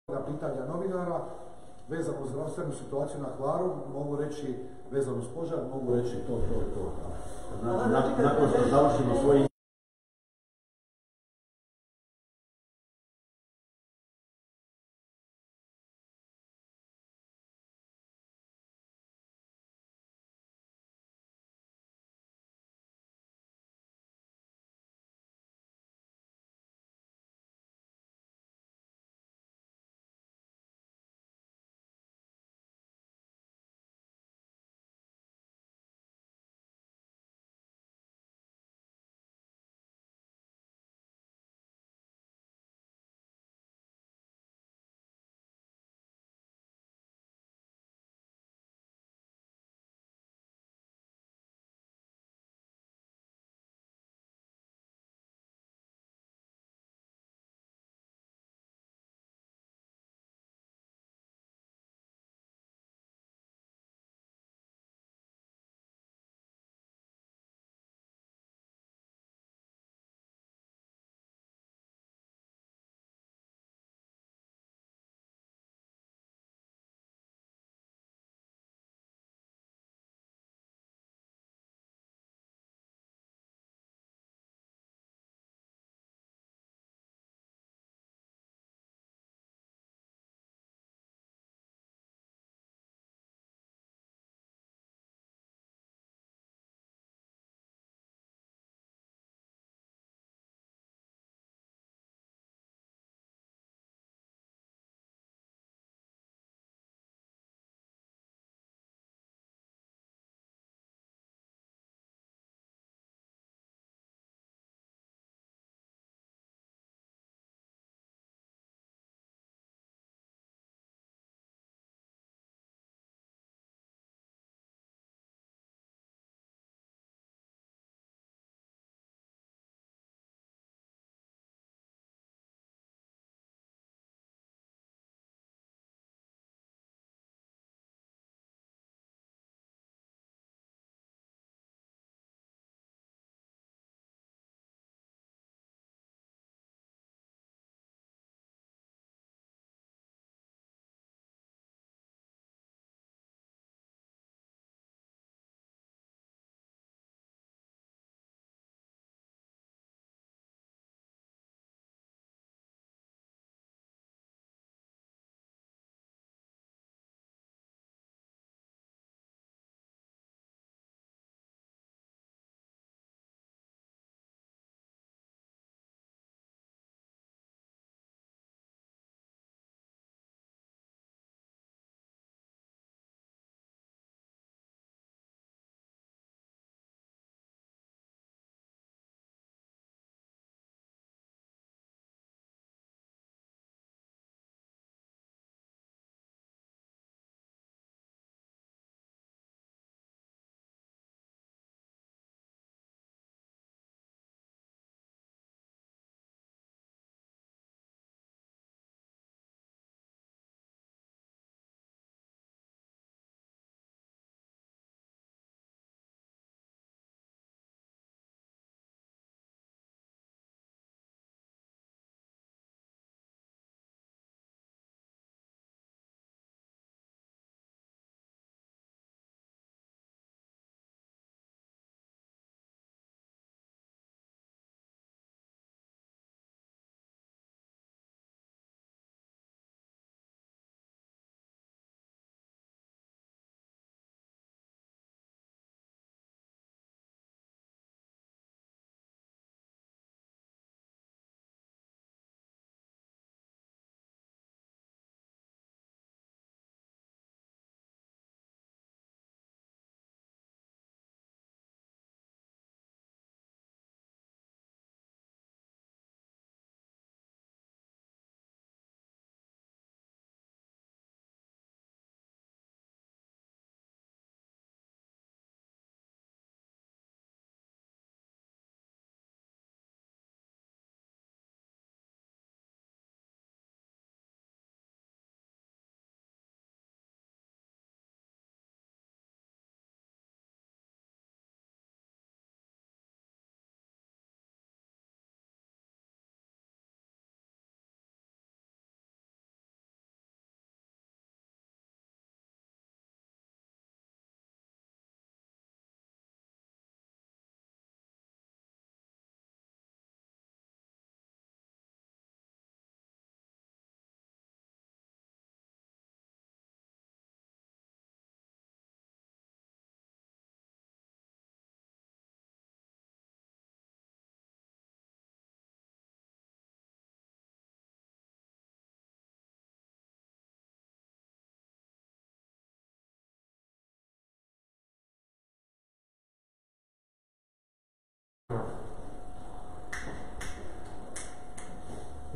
pitanja novinara vezano uz zdravstvenu situaciju na Hvaru, mogu reći vezano uz požar, mogu reći to. Nakon što završimo svoj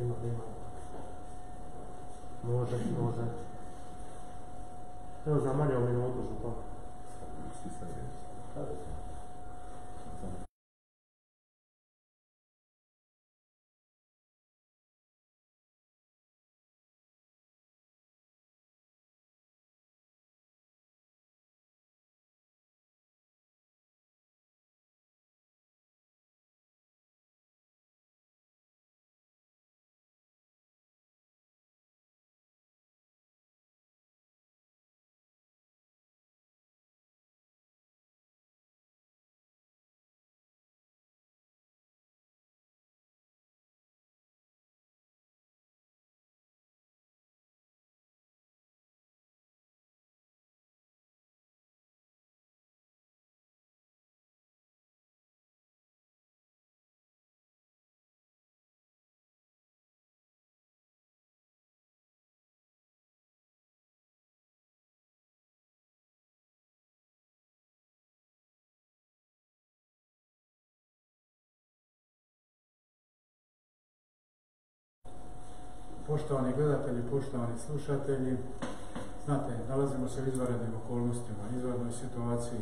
Ima. Može. Evo za manje od minutu župan. Poštovani gledatelji, poštovani slušatelji, znate, nalazimo se u izvanrednim okolnostima, izvanrednoj situaciji.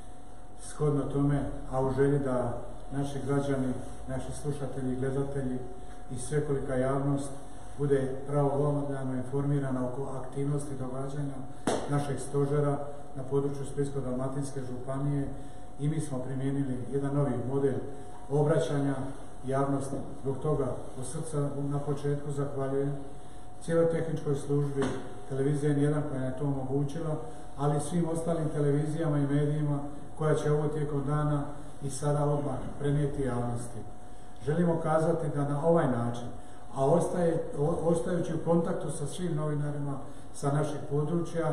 Shodno tome, a u želji da naši građani, naši slušatelji, gledatelji i svekolika javnost bude pravovremeno informirana oko aktivnosti događanja našeg stožera na području Splitsko-dalmatinske županije, i mi smo primijenili jedan novi model obraćanja javnosti. Zbog toga od srca na početku zahvaljujem cijeloj tehničkoj službi televizije N1 koja je to omogućila, ali i svim ostalim televizijama i medijima koja će ovo tijekom dana i sada odmah prenijeti javnosti. Želimo kazati da na ovaj način, a ostajući u kontaktu sa svim novinarima sa naših područja,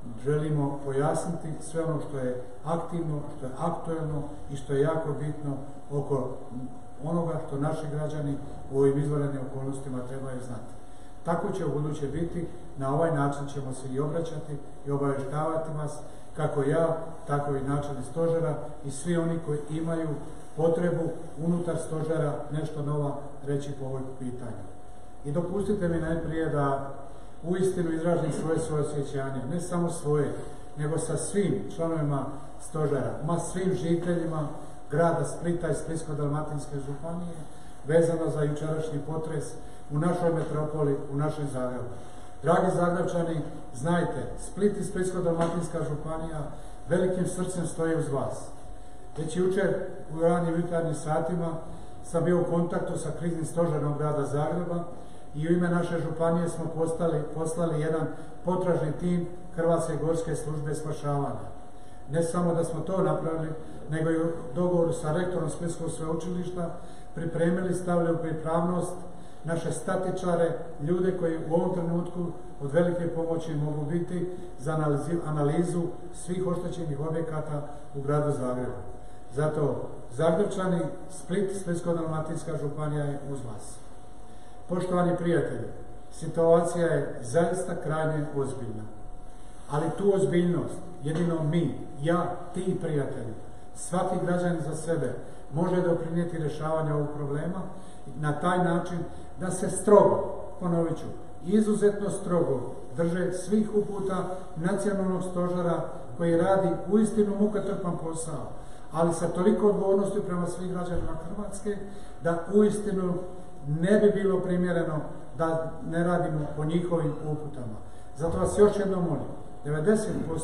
želimo pojasniti sve ono što je aktivno, što je aktuelno i što je jako bitno oko onoga što naši građani u ovim izvanrednim okolnostima trebaju znati. Tako će u buduće biti, na ovaj način ćemo se i obraćati i obavještavati vas, kako ja, tako i načelnik stožera i svi oni koji imaju potrebu unutar stožera nešto novo reći po ovoj pitanju. I dopustite mi najprije da uistinu izražim svoje suosjećanje, ne samo svoje, nego sa svim članovima stožera, svim žiteljima grada Splita i Splitsko-dalmatinske županije vezano za jučerašnji potres u našoj metropoli, u našem Zagrebu. Dragi Zagrebčani, znajte, Split i Splitsko-dalmatinska županija velikim srcem stoje uz vas. Već jučer u ranim jutarnjim satima sam bio u kontaktu sa kriznim stožerom grada Zagreba i u ime naše županije smo poslali jedan potražni tim Hrvatske gorske službe spašavanja. Ne samo da smo to napravili, nego i u dogovoru sa rektorom Splitskog sveučilišta pripremili, stavili u pripravnost naše statičare, ljude koji u ovom trenutku od velike pomoći mogu biti za analizu svih oštećenih objekata u gradu Zagrebu. Zato Zagrebčani, Split, Splitsko-dalmatinska županija je uz vas. Poštovani prijatelji, situacija je zaista krajnje ozbiljna, ali tu ozbiljnost jedino mi, ja, ti prijatelji, svaki građanin za sebe može doprinijeti rješavanju ovog problema na taj način da se strogo, ponovit ću, izuzetno strogo drže svih uputa nacionalnog stožera koji radi uistinu mukotrpan posao, ali sa toliko odgovornosti prema svim građanima Hrvatske da uistinu ne bi bilo primjereno da ne radimo po njihovim uputama. Zato vas još jednom molim, 90%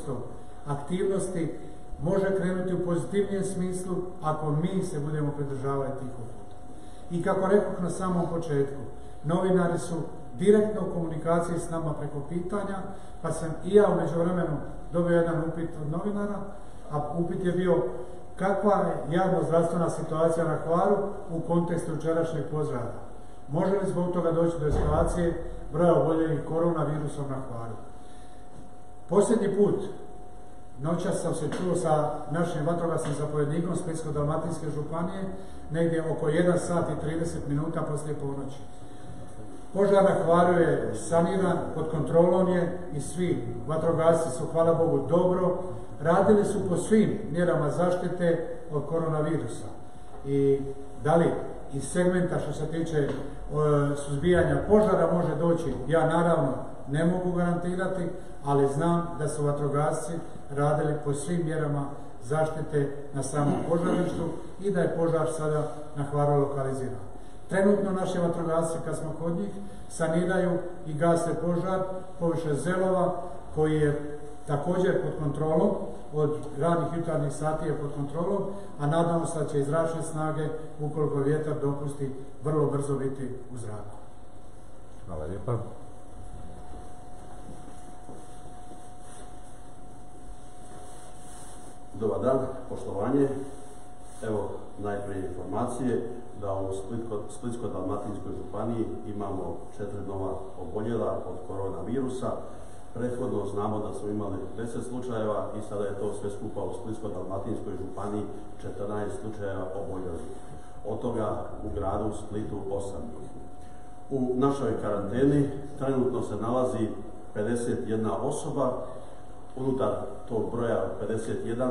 aktivnosti može krenuti u pozitivnijem smislu ako mi se budemo pridržavati tih uputa. I kako rekoh na samom početku, novinari su direktno u komunikaciji s nama preko pitanja, pa sam i ja u međuvremenu dobio jedan upit od novinara, a upit je bio kakva je javno-zdravstvena situacija na Hvaru u kontekstu jučerašnjeg požara. Može li zbog toga doći do eskalacije broja oboljelih koronavirusom na Hvaru? Posljednji put, noćas sam se čuo sa našim vatrogasnim zapovjednikom Splitsko-dalmatinske županije, negdje oko 1 sat i 30 minuta poslije ponoći. Požar na Hvaru je saniran, pod kontrolom je i svi vatrogasci su, hvala Bogu, dobro radili su po svim mjerama zaštite od koronavirusa. I da li iz segmenta što se tiče suzbijanja požara može doći, ja naravno ne mogu garantirati, ali znam da su vatrogasci radili po svim mjerama zaštite na samom požarištu i da je požar sada na Hvaru lokaliziran. Trenutno naši vatrogasci, kad smo kod njih, saniraju i gase požar površe Zelova, koji je također pod kontrolom, od ranih jutarnjih sati je pod kontrolom, a nadamo se da će i zračne snage, ukoliko vjetar dopusti, vrlo brzo biti u zraku. Hvala lijepa. Dobar dan, poštovanje. Evo najprije informacije da u Splitsko-dalmatinskoj županiji imamo 4 nova oboljela od koronavirusa. Prethodno znamo da smo imali 10 slučajeva i sada je to sve skupa u Splitsko-dalmatinskoj županiji 14 slučajeva oboljelih. Od toga u gradu Splitu 8. U našoj karanteni trenutno se nalazi 51 osoba. Unutar tog broja 51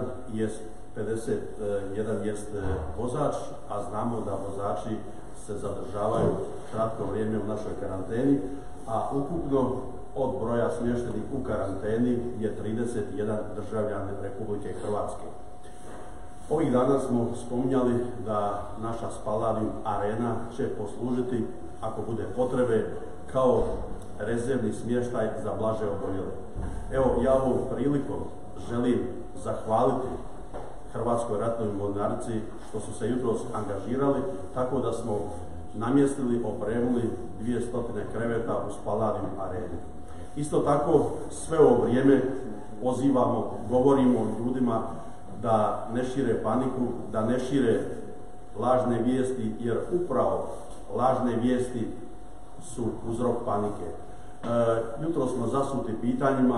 jest vozač, a znamo da vozači se zadržavaju kratko vrijeme u našoj karanteni, a ukupno od broja smještenih u karanteni je 31 državljanin Republike Hrvatske. Ovih dana smo spominjali da naša Spaladium arena će poslužiti, ako bude potrebe, kao rezervni smještaj za blaže oboljele. Evo, ja ovom prilikom želim zahvaliti Hrvatskoj ratnoj mornarici što su se jutros angažirali, tako da smo namjestili, opremili 200 kreveta u Spaladium areni. Isto tako, sve ovo vrijeme pozivamo, govorimo ljudima da ne šire paniku, da ne šire lažne vijesti, jer upravo lažne vijesti su uzrok panike. Jutro smo zasuti pitanjima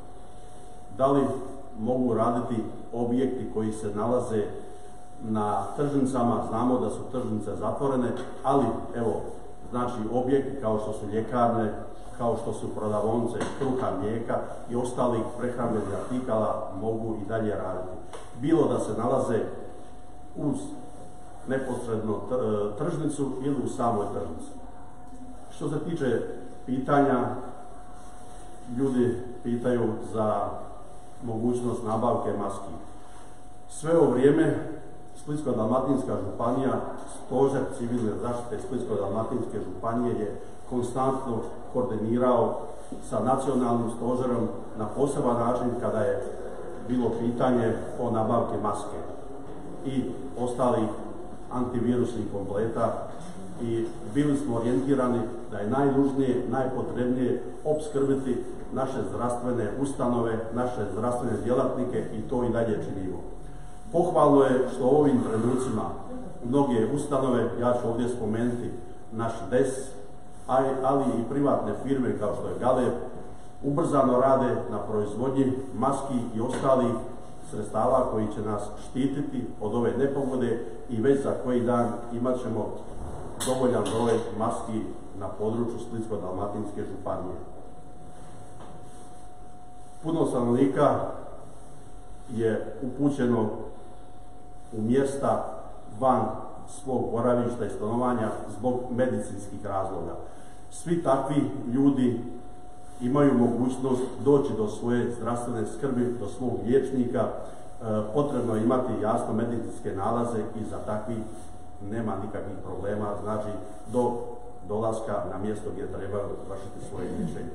da li mogu raditi objekti koji se nalaze na tržnicama. Znamo da su tržnice zatvorene, ali evo, znači objekti kao što su ljekarne, kao što su prodavaonice kruha, mlijeka i ostalih prehrambenih artikala mogu i dalje raditi. Bilo da se nalaze uz neposredno tržnicu ili u samoj tržnici. Što se tiče pitanja, ljudi pitaju za mogućnost nabavke maski. Sve ovo vrijeme Splitsko-dalmatinska županija, stožer civilne zaštite Splitsko-dalmatinske županije je konstantno koordinirao sa nacionalnim stožerom na poseban način kada je bilo pitanje o nabavke maske i ostalih antivirusnih kompleta, i bili smo orijentirani da je najnužnije, najpotrebnije opskrbiti naše zdravstvene ustanove, naše zdravstvene djelatnike i to i dalje činimo. Pohvalno je što u ovim trenucima mnoge ustanove, ja ću ovdje spomenuti naš DES, ali i privatne firme kao što je Galeb, ubrzano rade na proizvodnji maski i ostalih sredstava koji će nas štititi od ove nepogode i već za koji dan imat ćemo dovoljan broj maski na području Splitsko-dalmatinske županije. Puno stanovnika je upućeno u mjesta van svog boravišta i stanovanja zbog medicinskih razloga. Svi takvi ljudi imaju mogućnost doći do svoje zdravstvene skrbi, do svog liječnika. Potrebno je imati jasno medicinske nalaze i za takvih nema nikakvih problema, znači do dolaska na mjesto gdje treba vršiti svoje liječenje.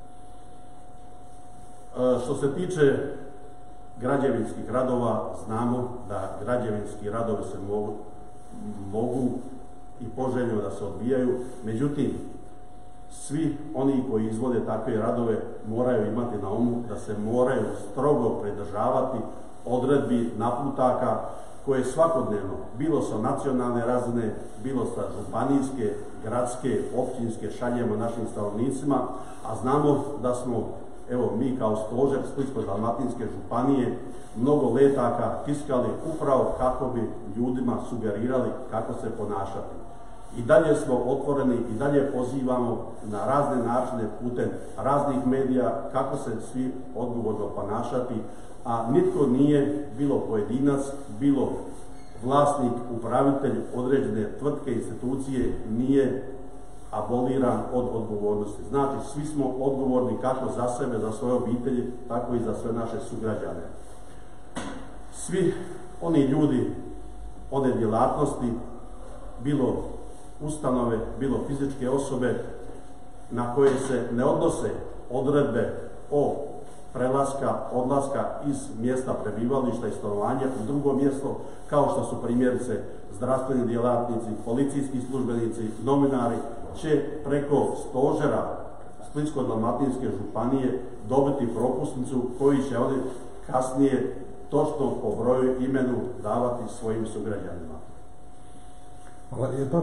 Što se tiče građevinskih radova, znamo da građevinski radovi se mogu i poželjno da se odvijaju, međutim, svi oni koji izvode takve radove moraju imati na umu da se moraju strogo pridržavati odredbi naputaka koje svakodnevno, bilo sa nacionalne razine, bilo sa županijske, gradske, općinske, šaljemo našim stanovnicima, a znamo da smo, evo mi kao stožer Splitsko-dalmatinske županije, mnogo letaka tiskali upravo kako bi ljudima sugerirali kako se ponašati. I dalje smo otvoreni, i dalje pozivamo na razne načine putem raznih medija kako se svi odgovorno ponašati, a nitko nije, bilo pojedinac, bilo vlasnik, upravitelj određene tvrtke, institucije nije aboliran od odgovornosti. Znači, svi smo odgovorni kako za sebe, za svoje obitelji, tako i za sve naše sugrađane. Svi oni ljudi, one djelatnosti, bilo ustanove, bilo fizičke osobe na koje se ne odnose odredbe o prelaska, odlaska iz mjesta prebivališta i stanovanja u drugo mjesto, kao što su primjerice zdravstveni djelatnici, policijski službenici, novinari, će preko stožera Splitsko-dalmatinske županije dobiti propusnicu koju će oni kasnije točno po broju i imenu davati svojim sugrađanima. Hvala lijepa.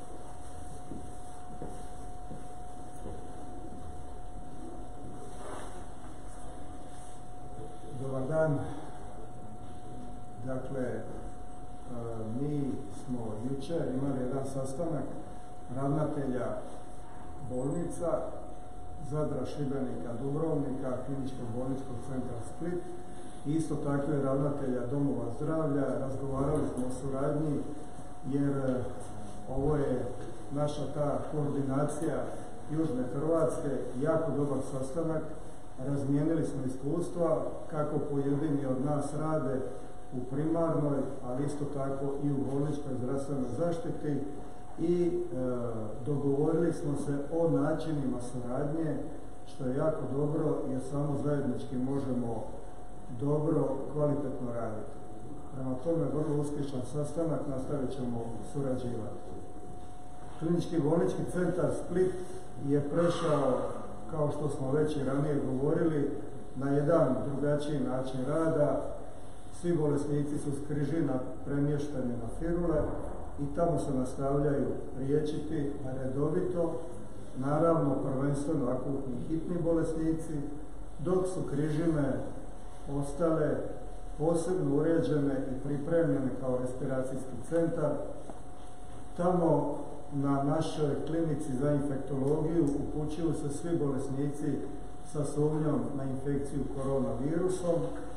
Dobar dan. Dakle, mi smo jučer imali jedan sastanak ravnatelja bolnica Zadra, Šibenika, Dubrovnika, Kliničkog bolničkog centra Split i isto tako i ravnatelja domova zdravlja. Razgovarali smo o suradnji jer ovo je naša ta koordinacija Južne Hrvatske, jako dobar sastanak. Razmijenili smo iskustva kako pojedini od nas rade u primarnoj, ali isto tako i u bolničkoj zdravstvenoj zaštiti i dogovorili smo se o načinima suradnje, što je jako dobro jer samo zajednički možemo dobro, kvalitetno raditi. Prema tome, vrlo uspješan sastanak, nastavit ćemo surađivati. Klinički bolnički centar Split je prešao, kao što smo već i ranije govorili, na jedan drugačiji način rada. Svi bolesnici su s Križina premješteni na Firule i tamo se nastavljaju liječiti redovito, naravno prvenstveno akutni hitni bolesnici, dok su Križine ostale posebno uređene i pripremljene kao respiracijski centar. Tamo na našoj klinici za infektologiju upućuju se svi bolesnici sa sumnjom na infekciju koronavirusom.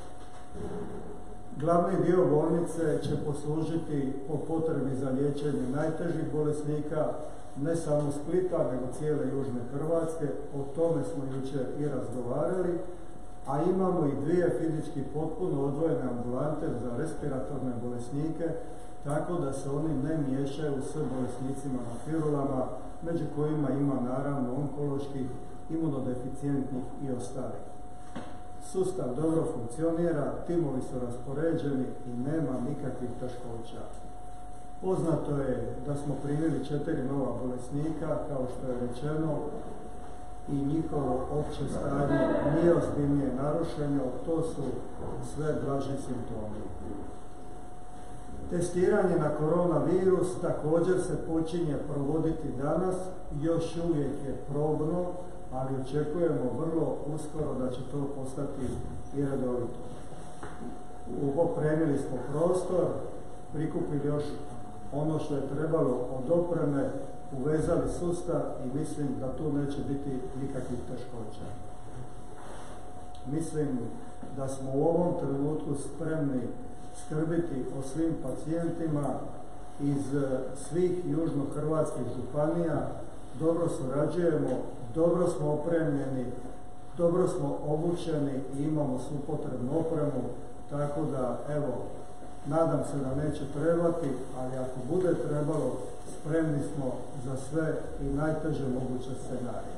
Glavni dio bolnice će poslužiti po potrebi za liječenje najtežih bolesnika, ne samo Splita, nego cijele Južne Hrvatske. O tome smo jučer i razgovarali, a imamo i dvije fizički potpuno odvojene ambulante za respiratorne bolesnike, tako da se oni ne miješaju s bolesnicima na Firulama, među kojima ima naravno onkoloških, imunodeficijentnih i ostalih. Sustav dobro funkcionira, timovi su raspoređeni i nema nikakvih teškoća. Poznato je da smo primili 4 nova bolesnika, kao što je rečeno, i njihovo opće stanje nije ozbiljnije narušeno, to su sve blaži simptomi. Testiranje na koronavirus također se počinje provoditi danas, još uvijek je probno, ali očekujemo vrlo uskoro da će to postati i redovito. Opremili smo prostor, prikupili još ono što je trebalo od opreme, uvezali sustav i mislim da tu neće biti nikakvih teškoća. Mislim da smo u ovom trenutku spremni skrbiti o svim pacijentima iz svih južnohrvatskih županija, dobro surađujemo, dobro smo opremljeni, dobro smo obučeni i imamo svu potrebnu opremu, tako da, evo, nadam se da neće trebati, ali ako bude trebalo, spremni smo za sve i najteže moguće scenarije.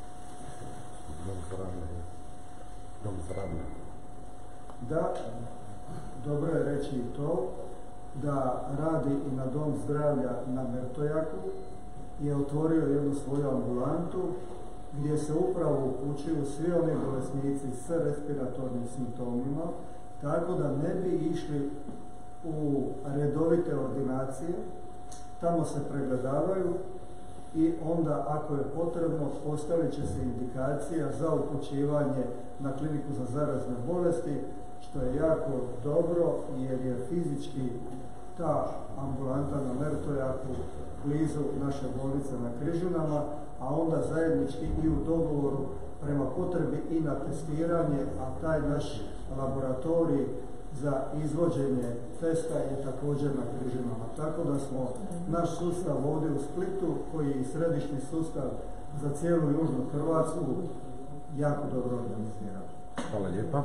Dom zdravlja. Da, dobro je reći i to, da radi i na Dom zdravlja na Mertojaku, je otvorio jednu svoju ambulantu gdje se upravo upućuju svi oni bolesnici s respiratornim simptomima, tako da ne bi išli u redovite ordinacije, tamo se pregledavaju i onda ako je potrebno postavit će se indikacija za upućivanje na kliniku za zarazne bolesti, što je jako dobro jer je fizički ta ambulanta na Mertojaku blizu naše bolnice na Križinama, a onda zajednički i u dogovoru prema potrebi i na testiranje, a taj naš laboratorij za izvođenje testa je također na Križinama. Tako da smo naš sustav ovdje u Splitu, koji je središnji sustav za cijelu južnu Hrvatsku, jako dobro organizirali. Hvala lijepa.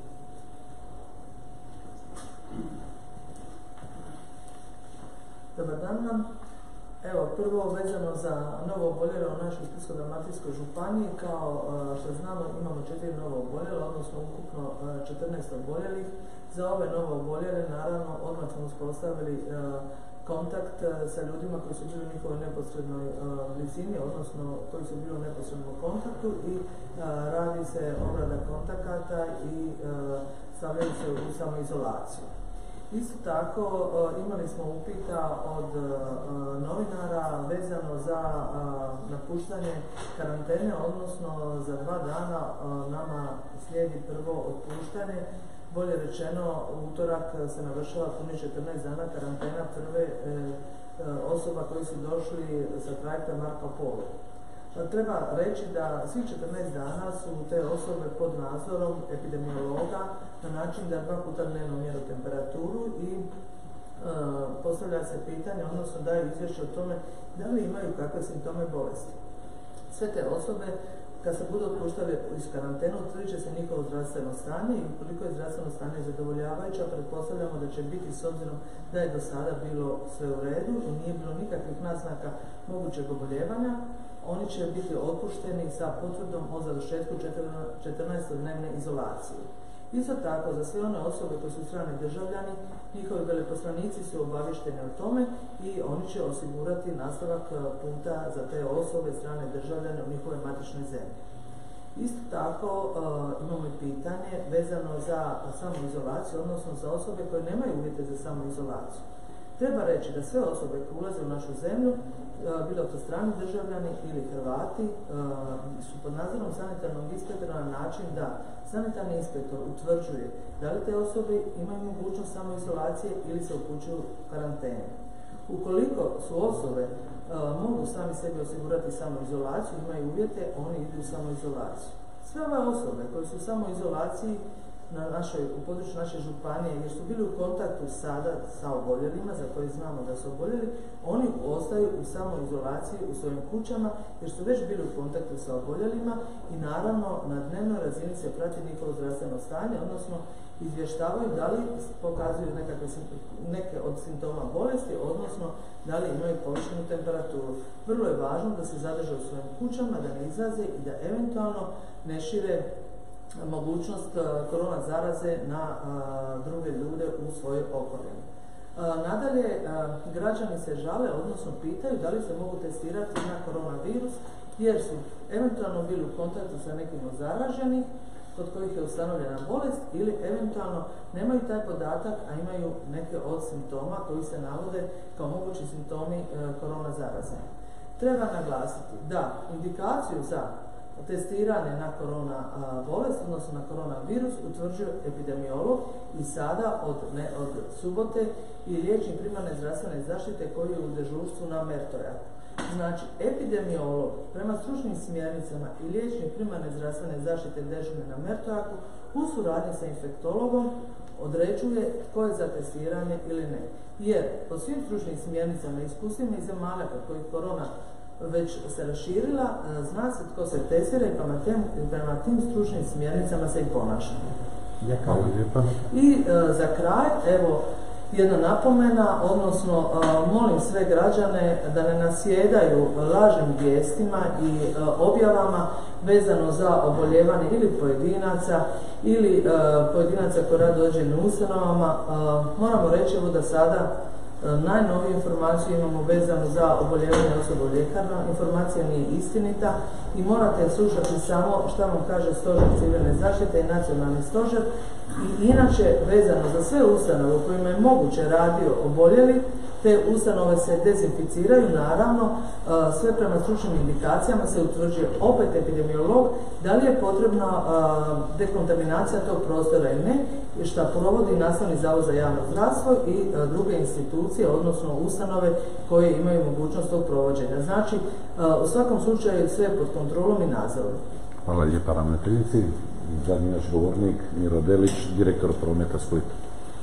Dobar dan vam. Evo, prvo vezano za novo oboljele u našoj Splitsko-dalmatinskoj županiji, kao što znamo imamo 4 novo oboljela, odnosno ukupno 14 oboljelih. Za ove novo oboljele, naravno, odmah smo uspostavili kontakt sa ljudima koji su bili u njihovoj neposrednoj blizini, odnosno koji su bili u neposrednom kontaktu i radi se obrada kontakata i stavljaju se u samoizolaciju. Isto tako imali smo upita od novinara vezano za napuštanje karantene, odnosno za 2 dana nama slijedi prvo otpuštanje. Bolje rečeno, u utorak se navršava punih 14 dana karantena prve osoba koji su došli sa trajekta Marco Polo. Treba reći da svih 14 dana su te osobe pod nadzorom epidemiologa na način da 2 puta dnevno mjeru temperaturu i postavlja se pitanje, odnosno daju izvješće o tome da li imaju kakve simptome bolesti. Sve te osobe, kad se budu otpuštali iz karantenu, utvrdit će se njihovo zdravstveno stanje i ukoliko je zdravstveno stanje zadovoljavajuće, pretpostavljamo da će biti, s obzirom da je do sada bilo sve u redu i nije bilo nikakvih naznaka mogućeg oboljevanja, oni će biti otpušteni sa potvrdom o završetku 14-dnevne izolacije. Isto tako, za sve one osobe koji su strani državljani, njihovi veleposlanici su obavješteni o tome i oni će osigurati nastavak puta za te osobe, strane državljane u njihove matične zemlje. Isto tako imamo i pitanje vezano za samoizolaciju, odnosno za osobe koje nemaju uvjete za samoizolaciju. Treba reći da sve osobe koje ulaze u našu zemlju, bilo to strani državljani ili Hrvati, su pod nadzorom sanitarnog inspektora na način da sanitarni inspektor utvrđuje da li te osobe imaju mogućnost samoizolacije ili se upućuju u karantenu. Ukoliko su osobe mogu sami sebi osigurati samoizolaciju, imaju uvjete, oni idu u samoizolaciju. Sve ove osobe koje su u samoizolaciji u području naše županije, jer su bili u kontaktu sada sa oboljelima, za koje znamo da su oboljeli, oni ostaju u samoizolaciji u svojim kućama, jer su već bili u kontaktu sa oboljelima i naravno na dnevnoj razini se prati njihovo zdravstveno stanje, odnosno izvještavaju da li pokazuju neke od simptoma bolesti, odnosno da li imaju povišenu temperaturu. Vrlo je važno da se zadrže u svojim kućama, da ne izlaze i da eventualno ne šire mogućnost korona zaraze na druge ljude u svojoj okolini. Nadalje, građani se žale, odnosno pitaju da li se mogu testirati na koronavirus, jer su eventualno bili u kontaktu sa nekim od zaraženih, kod kojih je ustanovljena bolest, ili eventualno nemaju taj podatak, a imaju neke od simptoma koji se navode kao mogući simptomi korona zaraze. Treba naglasiti da indikaciju za testiranje na korona bolest, odnosno na koronavirus, utvrđuje epidemiolog i sada od subote i liječnik primarne zdravstvene zaštite koji je u dežurstvu na Mertojaku. Znači, epidemiolog prema stručnim smjernicama i liječnik primarne zdravstvene zaštite dežurne na Mertojaku u suradnji sa infektologom određuje tko je za testiranje ili ne. Jer po svim stručnim smjernicama i iskustvima iz zemalja kod kojih korona već se raširila, zna se tko se testira i prema tim stručnim smjernicama se i ponaša. I za kraj, evo, jedna napomena, odnosno molim sve građane da ne nasjedaju lažnim vijestima i objavama vezano za oboljevanje ili pojedinaca koji rade u određenim ustanovama. Moramo reći evo da sada najnoviju informaciju imamo vezanu za oboljevanje osoba u ljekarnama. Informacija nije istinita i morate slušati samo što vam kaže Stožer civilne zaštite i nacionalni stožer. I inače, vezano za sve ustanove u kojima je moguće radio oboljeli, te ustanove se dezinficiraju, naravno, sve prema stručnim indikacijama se utvrđuje opet epidemiolog da li je potrebna dekontaminacija tog prostora ili ne, što provodi Nastavni zavod za javno zdravstvo i druge institucije, odnosno ustanove koje imaju mogućnost tog provođenja. Znači, u svakom slučaju sve pod kontrolom i nadzorom. Hvala lijepa ravnateljici. Zadnji naš govornik Miro Delić, direktor Prometa Split.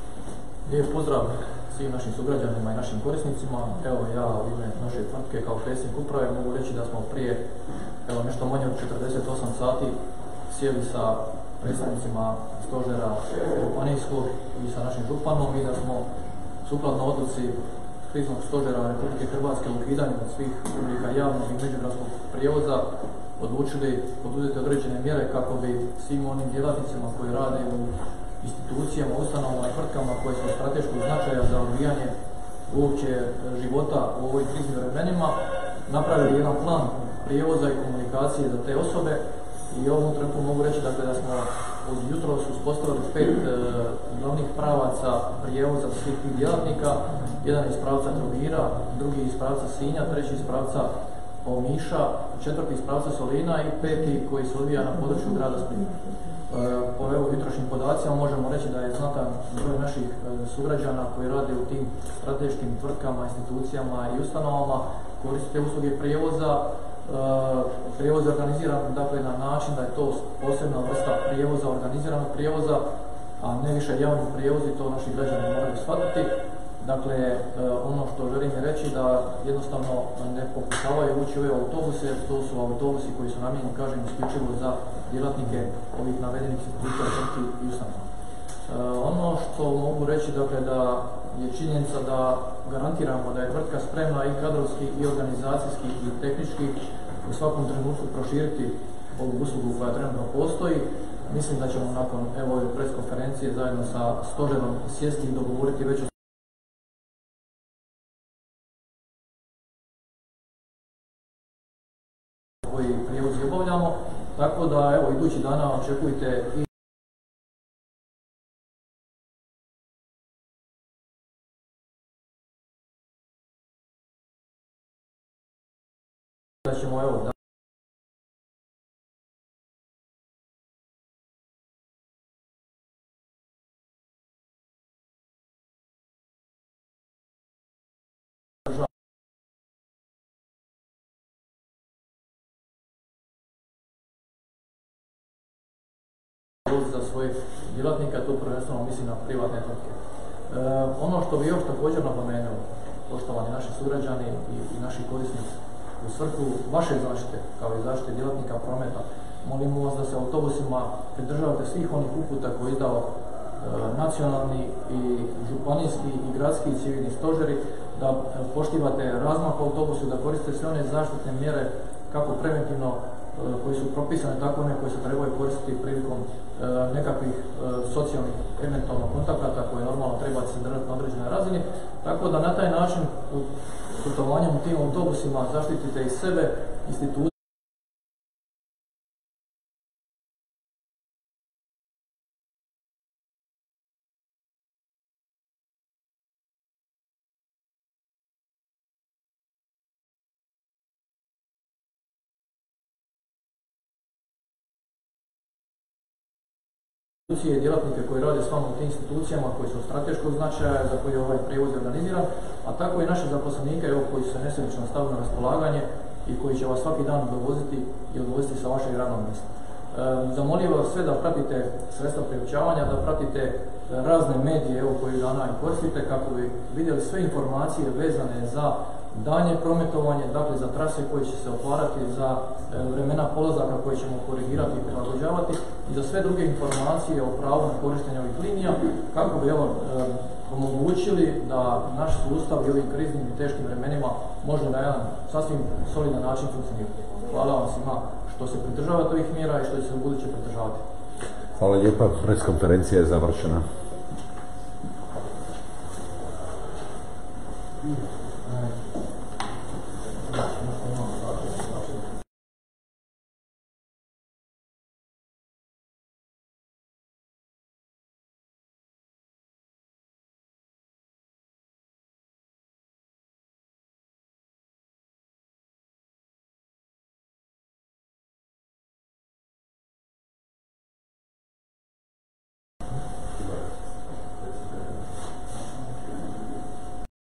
Lijep pozdrav svim našim sugrađanima i našim korisnicima. Evo ja u ime naše tvrtke kao predsjednik uprave mogu reći da smo prije nešto manje od 48 sati sjeli sa predstavnicima stožera županijskog i sa našim županom i da smo sukladno odluci kriznog stožera Republike Hrvatske o ukidanju svih oblika javnog i međugradskog prijevoza odlučili poduzeti određene mjere kako bi svim onim djelatnicima koji rade u institucijama, ustanovama i tvrtkama koje su od strateškog značaja za odvijanje uopće života u ovoj kriznim vremenima napravili jedan plan prijevoza i komunikacije za te osobe i ovom trenutku mogu reći dakle, da smo od jutros uspostavili 5 glavnih pravaca prijevoza svih tih djelatnika. Jedan iz pravca Trogira, drugi iz pravca Sinja, treći iz pravca Omiša, četvrti iz pravca Solina i peti koji se odvija na području grada Splita. Po jutrošnjim podacima možemo reći da je znatan broj naših sugrađana koji rade u tim strateškim tvrtkama, institucijama i ustanovama koriste usluge prijevoza. Prijevoz je organiziran dakle, na način da je to posebna vrsta prijevoza, organiziranog prijevoza, a ne više javni prijevoz i to naši građani moraju shvatiti. Dakle, ono što želim je reći da jednostavno ne pokušavaju ući u ove autobuse, jer to su autobusi koji su namijenjeni, kažem, isključivo za djelatnike ovih navedenih institucija, tvrtki i ustanova. Ono što mogu reći, dakle, da je činjenica da garantiramo da je tvrtka spremna i kadrovski, i organizacijski, i tehnički u svakom trenutku proširiti ovu uslugu koja trenutno postoji. Mislim da ćemo nakon ove preskonferencije zajedno sa stožerom sjesti i dogovoriti već koji prijevoz obavljamo, tako da evo idući dana očekujte i da ćemo evo za svoje djelatnika, to prvenstveno mislim na privatne tvrtke. Ono što bi još također napomenuo, poštovani naši sugrađani i naši korisnici, u svrhu vaše zaštite, kao i zaštite djelatnika prometa, molimo vas da se autobusima pridržavate svih onih uputa koje je izdao nacionalni i županijski i gradski i civilni stožeri, da poštivate razmak autobusu, da koristite sve one zaštitne mjere kako preventivno koji su propisane, tako one koje se trebaju koristiti prilikom nekakvih socijalnih eventualno kontakata koje normalno treba se držati na određenoj razini, tako da na taj način u putovanjem u tim autobusima zaštitite i sebe, institucije, i djelatnike koji rade s vama u tim institucijama koji su od strateškog značaja za koji je ovaj prijevoz organiziran, a tako i naše zaposlenike koji su se nesebično stavili na raspolaganje i koji će vas svaki dan dovoziti i odvoziti sa vašeg radnog mjesta. Zamolio vas sve da pratite sredstva priopćavanja, da pratite razne medije koje dana i koristite kako bi vidjeli sve informacije vezane za daljnje prometovanje, dakle za trase koje će se otvarati, za vremena polazaka koje ćemo korigirati i prilagođavati i za sve druge informacije o pravu na korištenje ovih linija kako bi omogućili da naš sustav i ovim kriznim i teškim vremenima može na jedan sasvim solidan način funkcionirati. Hvala vam svima što se pridržavate ovih mjera i što će se u buduće pridržavati. Hvala lijepa, preskonferencija je završena.